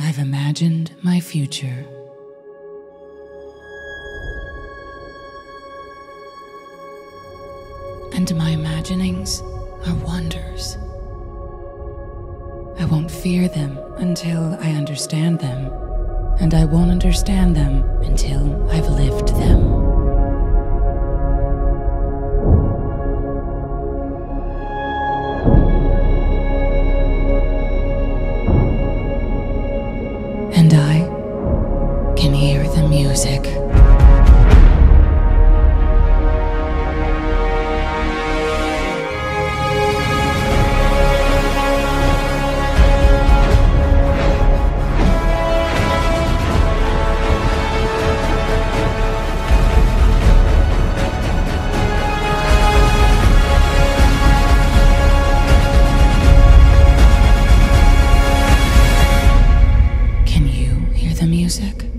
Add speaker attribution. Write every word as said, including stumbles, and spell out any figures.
Speaker 1: I've imagined my future. And my imaginings are wonders. I won't fear them until I understand them, and I won't understand them until I've lived them. And I can hear the music. Music.